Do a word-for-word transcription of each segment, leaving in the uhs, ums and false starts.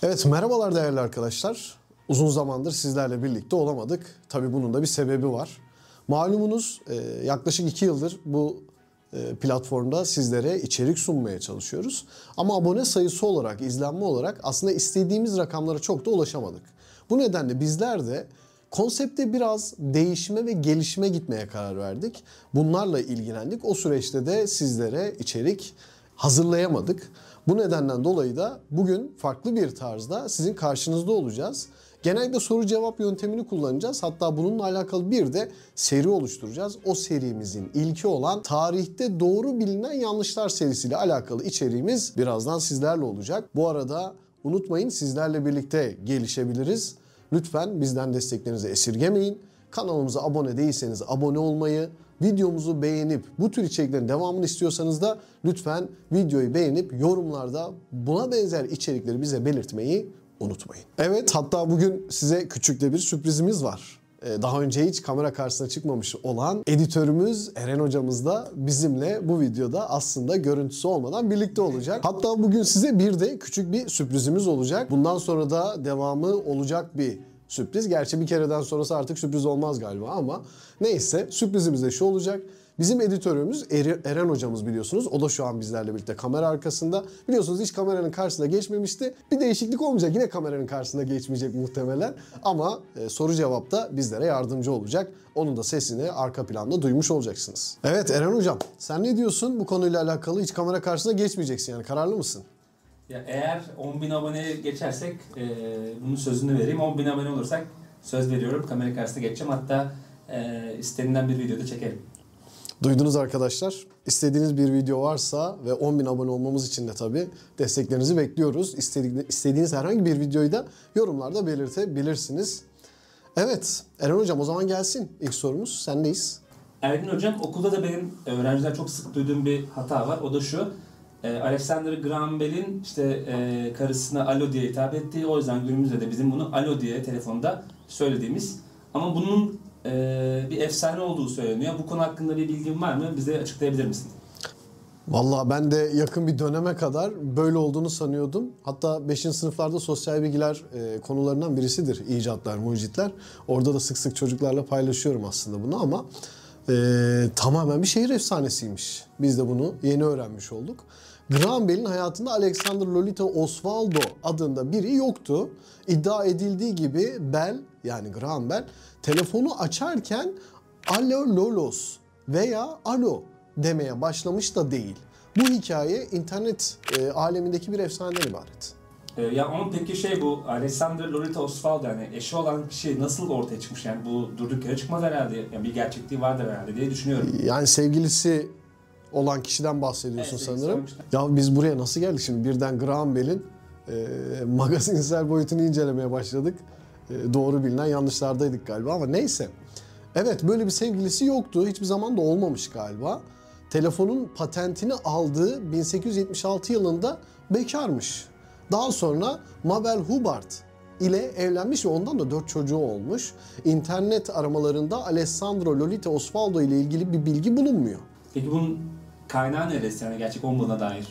Evet, merhabalar değerli arkadaşlar. Uzun zamandır sizlerle birlikte olamadık. Tabii bunun da bir sebebi var. Malumunuz yaklaşık iki yıldır bu platformda sizlere içerik sunmaya çalışıyoruz. Ama abone sayısı olarak, izlenme olarak aslında istediğimiz rakamlara çok da ulaşamadık. Bu nedenle bizler de konsepte biraz değişime ve gelişime gitmeye karar verdik. Bunlarla ilgilendik. O süreçte de sizlere içerik hazırlayamadık. Bu nedenden dolayı da bugün farklı bir tarzda sizin karşınızda olacağız. Genellikle soru cevap yöntemini kullanacağız. Hatta bununla alakalı bir de seri oluşturacağız. O serimizin ilki olan tarihte doğru bilinen yanlışlar serisiyle alakalı içeriğimiz birazdan sizlerle olacak. Bu arada unutmayın, sizlerle birlikte gelişebiliriz. Lütfen bizden desteklerinizi esirgemeyin. Kanalımıza abone değilseniz abone olmayı, videomuzu beğenip bu tür içeriklerin devamını istiyorsanız da lütfen videoyu beğenip yorumlarda buna benzer içerikleri bize belirtmeyi unutmayın. Evet, hatta bugün size küçük de bir sürprizimiz var. Daha önce hiç kamera karşısına çıkmamış olan editörümüz Eren hocamız da bizimle bu videoda aslında görüntüsü olmadan birlikte olacak. Hatta bugün size bir de küçük bir sürprizimiz olacak. Bundan sonra da devamı olacak bir sürpriz. Gerçi bir kereden sonrası artık sürpriz olmaz galiba ama neyse, sürprizimiz de şu olacak. Bizim editörümüz Eren hocamız, biliyorsunuz. O da şu an bizlerle birlikte kamera arkasında. Biliyorsunuz hiç kameranın karşısına geçmemişti. Bir değişiklik olmayacak. Yine kameranın karşısına geçmeyecek muhtemelen. Ama e, soru cevapta bizlere yardımcı olacak. Onun da sesini arka planda duymuş olacaksınız. Evet Eren hocam, sen ne diyorsun bu konuyla alakalı? Hiç kamera karşısına geçmeyeceksin yani, kararlı mısın? Ya eğer on bin aboneye geçersek e, bunun sözünü vereyim. on bin abone olursak söz veriyorum, kamera karşısına geçeceğim. Hatta e, istenilen bir videoda çekerim. Duydunuz arkadaşlar. İstediğiniz bir video varsa ve on bin abone olmamız için de tabii desteklerinizi bekliyoruz. İstediğiniz herhangi bir videoyu da yorumlarda belirtebilirsiniz. Evet Eren hocam, o zaman gelsin ilk sorumuz. Sendeyiz. Ergin hocam, okulda da benim öğrenciler çok sık duyduğum bir hata var. O da şu. Alexander Graham Bell'in işte e, karısına alo diye hitap ettiği, o yüzden günümüzde de bizim bunu alo diye telefonda söylediğimiz, ama bunun e, bir efsane olduğu söyleniyor. Bu konu hakkında bir bilgin var mı? Bize açıklayabilir misin? Vallahi ben de yakın bir döneme kadar böyle olduğunu sanıyordum. Hatta beşinci sınıflarda sosyal bilgiler e, konularından birisidir icatlar, mucitler. Orada da sık sık çocuklarla paylaşıyorum aslında bunu, ama e, tamamen bir şehir efsanesiymiş. Biz de bunu yeni öğrenmiş olduk. Graham Bell'in hayatında Alexander Lolita Osvaldo adında biri yoktu. İddia edildiği gibi Bell, yani Graham Bell, telefonu açarken alo lolos veya alo demeye başlamış da değil. Bu hikaye internet e, alemindeki bir efsaneden ibaret. E, ya ama peki şey, bu Alexander Lolita Osvaldo, yani eşi olan kişi nasıl ortaya çıkmış? Yani bu durduk yere çıkmaz herhalde. Yani bir gerçekliği vardır herhalde diye düşünüyorum. Yani sevgilisi olan kişiden bahsediyorsun evet, sanırım. Ya biz buraya nasıl geldik şimdi? Birden Graham Bell'in e, magazinsel boyutunu incelemeye başladık. E, doğru bilinen yanlışlardaydık galiba, ama neyse. Evet, böyle bir sevgilisi yoktu. Hiçbir zaman da olmamış galiba. Telefonun patentini aldığı bin sekiz yüz yetmiş altı yılında bekarmış. Daha sonra Mabel Hubbard ile evlenmiş ve ondan da dört çocuğu olmuş. İnternet aramalarında Alessandro Lolita Osvaldo ile ilgili bir bilgi bulunmuyor. Peki bunun kaynağı neresi, yani gerçek olmadığına dair?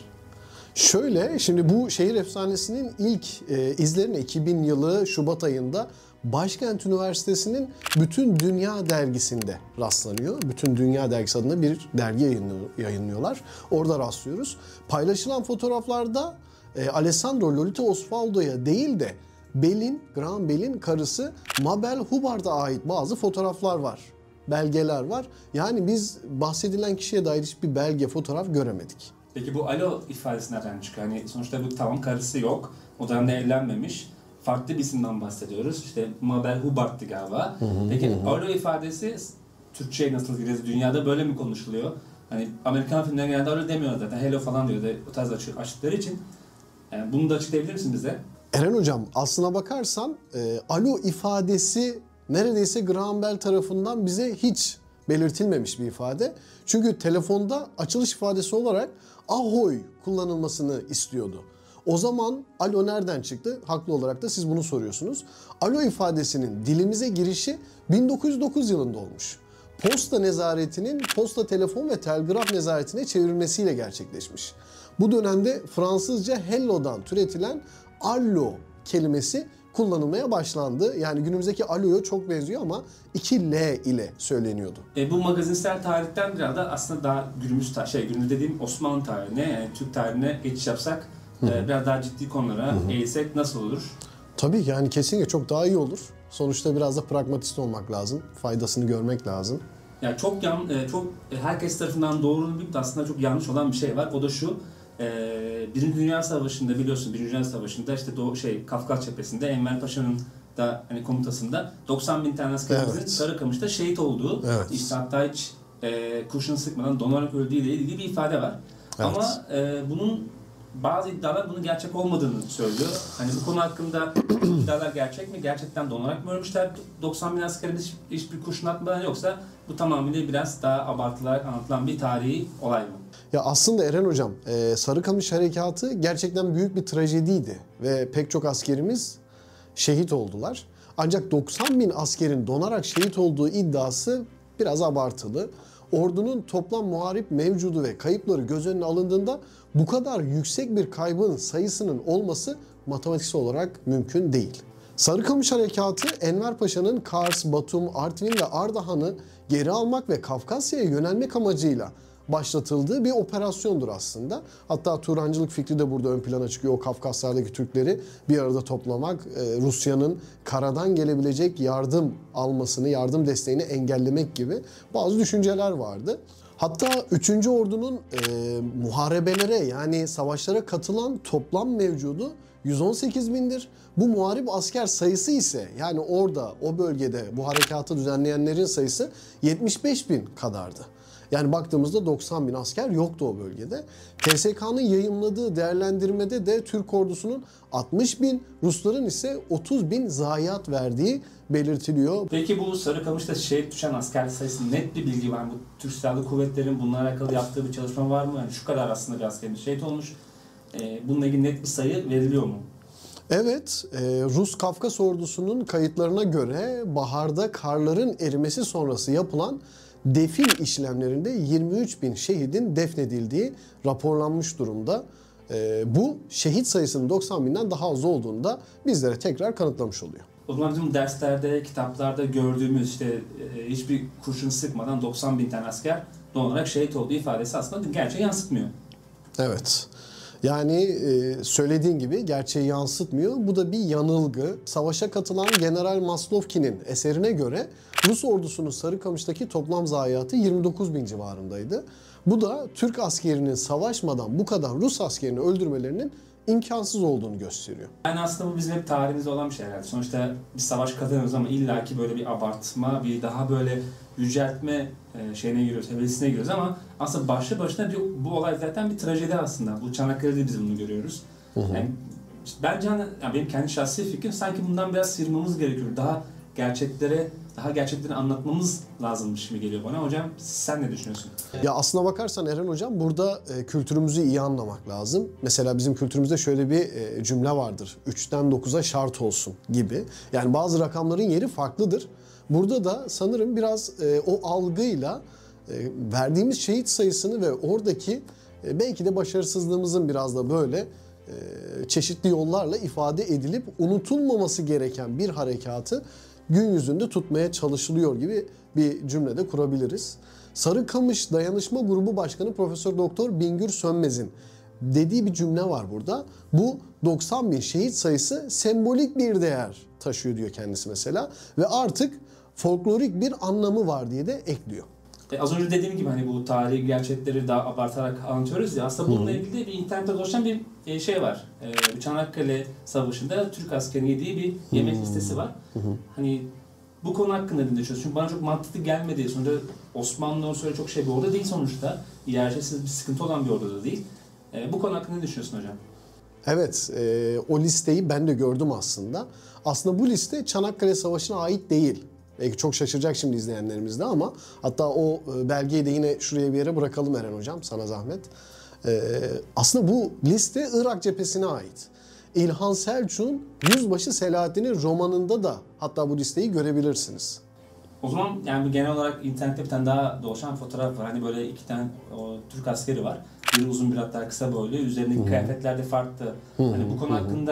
Şöyle, şimdi bu şehir efsanesinin ilk e, izlerine iki bin yılı Şubat ayında Başkent Üniversitesi'nin Bütün Dünya dergisinde rastlanıyor. Bütün Dünya dergisi adında bir dergi yayınlıyorlar. Orada rastlıyoruz. Paylaşılan fotoğraflarda e, Alessandro Lolita Osvaldo'ya değil de Bell'in, Graham Bell'in karısı Mabel Hubbard'a ait bazı fotoğraflar var. Belgeler var. Yani biz bahsedilen kişiye dair hiçbir belge, fotoğraf göremedik. Peki bu alo ifadesi nereden çıkıyor? Hani sonuçta bu tamam, karısı yok. O dönemde evlenmemiş. Farklı bir isimden bahsediyoruz. İşte Mabel Hubbard'tı galiba. Hı hı, Peki hı. alo ifadesi Türkçe'ye nasıl gireriz? Dünyada böyle mi konuşuluyor? Hani Amerikan filmlerinde genelde öyle demiyorlar zaten. Hello falan diyor da o tarz açtıkları için. Yani bunu da açıklayabilir misin bize? Eren hocam, aslına bakarsan e, alo ifadesi neredeyse Graham Bell tarafından bize hiç belirtilmemiş bir ifade. Çünkü telefonda açılış ifadesi olarak ahoy kullanılmasını istiyordu. O zaman alo nereden çıktı? Haklı olarak da siz bunu soruyorsunuz. Alo ifadesinin dilimize girişi bin dokuz yüz dokuz yılında olmuş. Posta nezaretinin posta, telefon ve telgraf nezaretine çevrilmesiyle gerçekleşmiş. Bu dönemde Fransızca hello'dan türetilen allo kelimesi kullanılmaya başlandı. Yani günümüzdeki aloya çok benziyor ama iki L ile söyleniyordu. E, bu magazinsel tarihten biraz da aslında daha günümüz ta- şey günümüz dediğim Osmanlı tarihine, yani Türk tarihine geçiş yapsak, e, biraz daha ciddi konulara eğilsek nasıl olur? Tabii yani kesinlikle çok daha iyi olur. Sonuçta biraz da pragmatist olmak lazım. Faydasını görmek lazım. Yani çok yan, e, çok e, herkes tarafından doğru bilip de aslında çok yanlış olan bir şey var. O da şu. E, Birinci Dünya Savaşı'nda biliyorsun, Birinci Dünya Savaşı'nda işte Doğu, şey Kafkas cephesinde Enver Paşa'nın da hani komutasında doksan bin tane askerimizin Evet. Sarıkamış'ta şehit olduğu, Evet. işte hatta hiç e, kurşun sıkmadan donarak öldüğü ile ilgili bir ifade var. Evet. Ama e, bunun bazı iddialar bunun gerçek olmadığını söylüyor. Hani bu konu hakkında iddialar gerçek mi? Gerçekten donarak mı ölmüşler doksan bin askerimiz hiç, hiçbir kurşun atmadan, yoksa bu tamamıyla biraz daha abartılarak anlatılan bir tarihi olay mı? Ya aslında Eren Hocam, e, Sarıkamış Harekatı gerçekten büyük bir trajediydi ve pek çok askerimiz şehit oldular. Ancak doksan bin askerin donarak şehit olduğu iddiası biraz abartılı. Ordunun toplam muharip mevcudu ve kayıpları göz önüne alındığında bu kadar yüksek bir kaybın sayısının olması matematiksel olarak mümkün değil. Sarıkamış Harekatı, Enver Paşa'nın Kars, Batum, Artvin ve Ardahan'ı geri almak ve Kafkasya'ya yönelmek amacıyla başlatıldığı bir operasyondur aslında. Hatta Turancılık fikri de burada ön plana çıkıyor. O Kafkaslardaki Türkleri bir arada toplamak, Rusya'nın karadan gelebilecek yardım almasını, yardım desteğini engellemek gibi bazı düşünceler vardı. Hatta üçüncü Ordu'nun e, muharebelere, yani savaşlara katılan toplam mevcudu yüz on sekiz bindir. Bu muharip asker sayısı ise, yani orada o bölgede bu harekatı düzenleyenlerin sayısı yetmiş beş bin kadardı. Yani baktığımızda doksan bin asker yoktu o bölgede. T S K'nın yayımladığı değerlendirmede de Türk ordusunun altmış bin, Rusların ise otuz bin zayiat verdiği belirtiliyor. Peki bu Sarıkamış'ta şehit düşen asker sayısı net bir bilgi var mı? Türk Silahlı Kuvvetleri'nin bununla alakalı yaptığı bir çalışma var mı? Yani şu kadar aslında bir askerimiz şehit olmuş. Bununla ilgili net bir sayı veriliyor mu? Evet, e, Rus Kafkas ordusunun kayıtlarına göre baharda karların erimesi sonrası yapılan defin işlemlerinde yirmi üç bin şehidin defnedildiği raporlanmış durumda. E, bu şehit sayısının doksan binden daha az olduğunu da bizlere tekrar kanıtlamış oluyor. O zaman bizim derslerde, kitaplarda gördüğümüz işte e, hiçbir kurşun sıkmadan doksan bin tane asker donarak şehit olduğu ifadesi aslında gerçeği yansıtmıyor. Evet. Yani e, söylediğin gibi gerçeği yansıtmıyor. Bu da bir yanılgı. Savaşa katılan General Maslovki'nin eserine göre Rus ordusunun Sarıkamış'taki toplam zayiatı yirmi dokuz bin civarındaydı. Bu da Türk askerinin savaşmadan bu kadar Rus askerini öldürmelerinin imkansız olduğunu gösteriyor. Yani aslında bu bizim hep tarihimizde olan bir şey herhalde. Sonuçta bir savaş kazanıyoruz ama illaki böyle bir abartma, bir daha böyle yüceltme şeyine giriyoruz, hevesine giriyoruz ama aslında başlı başına bir, bu olay zaten bir trajedi aslında. Bu Çanakkale'de biz bunu görüyoruz. Hı hı. Yani bence hani, yani benim kendi şahsi fikrim sanki bundan biraz sıyırmamız gerekiyor. Daha gerçeklere, daha gerçekleri anlatmamız lazımmış gibi geliyor bana. Hocam sen ne düşünüyorsun? Ya aslına bakarsan Eren Hocam, burada e, kültürümüzü iyi anlamak lazım. Mesela bizim kültürümüzde şöyle bir e, cümle vardır. üçten dokuza şart olsun gibi. Yani bazı rakamların yeri farklıdır. Burada da sanırım biraz e, o algıyla e, verdiğimiz şehit sayısını ve oradaki e, belki de başarısızlığımızın biraz da böyle e, çeşitli yollarla ifade edilip unutulmaması gereken bir harekatı gün yüzünde tutmaya çalışılıyor gibi bir cümlede kurabiliriz. Sarıkamış Dayanışma Grubu Başkanı Profesör Doktor Bingür Sönmez'in dediği bir cümle var burada. Bu doksan bin şehit sayısı sembolik bir değer taşıyor diyor kendisi mesela ve artık folklorik bir anlamı var diye de ekliyor. E az önce dediğim gibi hani bu tarihi gerçekleri daha abartarak anlatıyoruz ya, aslında bununla ilgili de bir internette dolaşan bir şey var. E, Çanakkale Savaşı'nda Türk askerinin yediği bir yemek hmm. listesi var. Hmm. Hani bu konu hakkında ne düşünüyorsun? Çünkü bana çok mantıklı gelmedi. Sonuçta Osmanlı söyle çok şey bir orada değil sonuçta. Yerleşsiz bir sıkıntı olan bir orada da değil. E, bu konu hakkında ne düşünüyorsun hocam? Evet, e, o listeyi ben de gördüm aslında. Aslında bu liste Çanakkale Savaşı'na ait değil. Belki çok şaşıracak şimdi izleyenlerimiz de ama hatta o belgeyi de yine şuraya bir yere bırakalım Eren Hocam, sana zahmet. Ee, aslında bu liste Irak cephesine ait. İlhan Selçuk'un Yüzbaşı Selahattin'in romanında da hatta bu listeyi görebilirsiniz. O zaman yani bu genel olarak internette bir tane daha dolaşan fotoğraf var. Hani böyle iki tane o Türk askeri var. Biri uzun, bir hatta kısa boylu. Üzerindeki Hı-hı. kıyafetler de farklı. Hı-hı. Hani bu konu Hı-hı. hakkında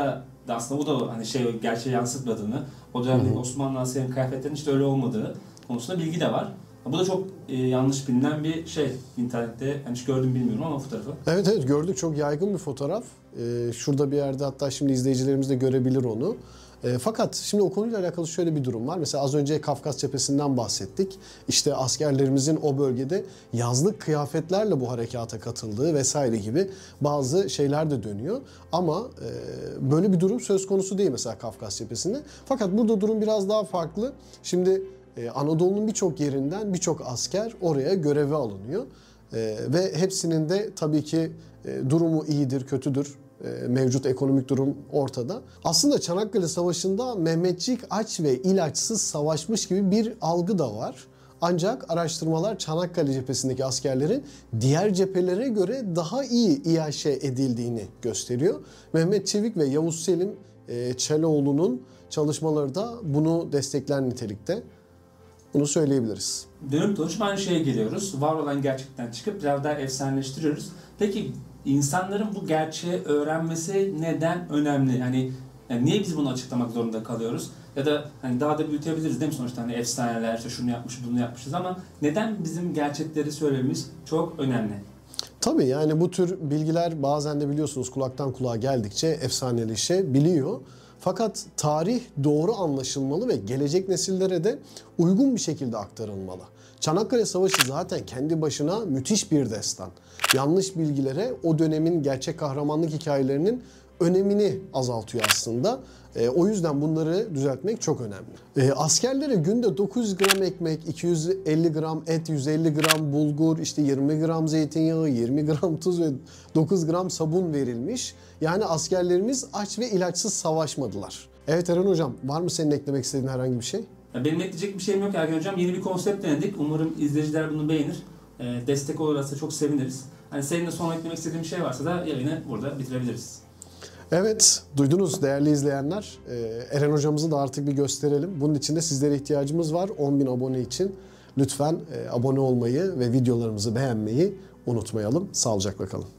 aslında o da hani şey gerçeği yansıtmadığını, o dönemdeki Osmanlı askerinin kıyafetlerinin işte öyle olmadığı konusunda bilgi de var. Bu da çok e, yanlış bilinen bir şey internette. Hani hiç gördüm bilmiyorum ama fotoğrafı. Evet evet gördük, çok yaygın bir fotoğraf. Ee, şurada bir yerde, hatta şimdi izleyicilerimiz de görebilir onu. E, fakat şimdi o konuyla alakalı şöyle bir durum var. Mesela az önce Kafkas Cephesi'nden bahsettik. İşte askerlerimizin o bölgede yazlık kıyafetlerle bu harekata katıldığı vesaire gibi bazı şeyler de dönüyor. Ama e, böyle bir durum söz konusu değil mesela Kafkas Cephesi'nde. Fakat burada durum biraz daha farklı. Şimdi e, Anadolu'nun birçok yerinden birçok asker oraya göreve alınıyor. E, ve hepsinin de tabii ki e, durumu iyidir, kötüdür. Mevcut ekonomik durum ortada. Aslında Çanakkale Savaşı'nda Mehmetçik aç ve ilaçsız savaşmış gibi bir algı da var. Ancak araştırmalar Çanakkale cephesindeki askerlerin diğer cephelere göre daha iyi iaşe edildiğini gösteriyor. Mehmet Çevik ve Yavuz Selim Çeloğlu'nun çalışmaları da bunu destekler nitelikte. Bunu söyleyebiliriz. Dönüp dolaşıp aynı şeye geliyoruz. Var olan gerçekten çıkıp biraz daha efsaneleştiriyoruz. Peki İnsanların bu gerçeği öğrenmesi neden önemli? Yani, yani niye biz bunu açıklamak zorunda kalıyoruz? Ya da hani daha da büyütebiliriz değil mi sonuçta, hani efsaneler işte şunu yapmış bunu yapmışız, ama neden bizim gerçekleri söylememiz çok önemli? Tabii yani bu tür bilgiler bazen de biliyorsunuz kulaktan kulağa geldikçe efsaneleşebiliyor. Fakat tarih doğru anlaşılmalı ve gelecek nesillere de uygun bir şekilde aktarılmalı. Çanakkale Savaşı zaten kendi başına müthiş bir destan. Yanlış bilgilere o dönemin gerçek kahramanlık hikayelerinin önemini azaltıyor aslında. E, o yüzden bunları düzeltmek çok önemli. E, askerlere günde dokuz yüz gram ekmek, iki yüz elli gram et, yüz elli gram bulgur, işte yirmi gram zeytinyağı, yirmi gram tuz ve dokuz gram sabun verilmiş. Yani askerlerimiz aç ve ilaçsız savaşmadılar. Evet Eren Hocam, var mı senin eklemek istediğin herhangi bir şey? Ya benim ekleyecek bir şeyim yok Ergen Hocam. Yeni bir konsept denedik. Umarım izleyiciler bunu beğenir. E, destek olursa çok seviniriz. Hani senin de son eklemek istediğin bir şey varsa da yayını burada bitirebiliriz. Evet, duydunuz değerli izleyenler. Eren hocamızı da artık bir gösterelim. Bunun için de sizlere ihtiyacımız var. on bin abone için lütfen abone olmayı ve videolarımızı beğenmeyi unutmayalım. Sağlıcakla kalın.